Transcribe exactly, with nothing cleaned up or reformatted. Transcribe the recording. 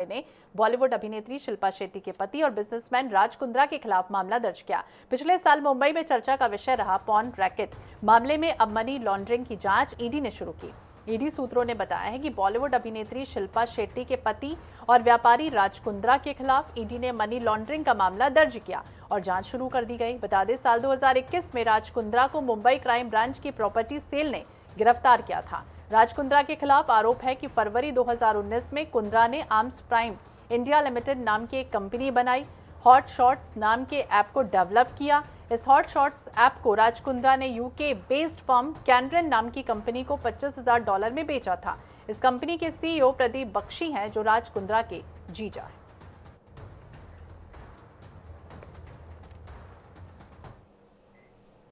ने बॉलीवुड अभिनेत्री शिल्पा शेट्टी के पति और बिजनेसमैन राज कुंद्रा के खिलाफ मामला दर्ज किया। पिछले साल मुंबई में चर्चा का विषय रहा पॉर्न रैकेट मामले में अब मनी लॉन्ड्रिंग की जांच ईडी ने शुरू की। ईडी सूत्रों ने बताया है कि बॉलीवुड अभिनेत्री शिल्पा शेट्टी के पति और व्यापारी राज कुंद्रा के खिलाफ ईडी ने मनी लॉन्ड्रिंग का मामला दर्ज किया और जांच शुरू कर दी गई। बता दें, साल दो हज़ार इक्कीस में राज कुंद्रा को मुंबई क्राइम ब्रांच की प्रॉपर्टी सेल ने गिरफ्तार किया था। राज कुंद्रा के खिलाफ आरोप है कि फरवरी दो हज़ार उन्नीस में कुंद्रा ने आर्म्स प्राइम इंडिया लिमिटेड नाम की एक कंपनी बनाई, हॉट शॉट्स नाम के ऐप को डेवलप किया। इस हॉट शॉट्स ऐप को राज कुंद्रा ने यूके बेस्ड फर्म कैनरन नाम की कंपनी को पच्चीस हजार डॉलर में बेचा था। इस कंपनी के सीईओ प्रदीप बख्शी हैं, जो राज कुंद्रा के जीजा हैं।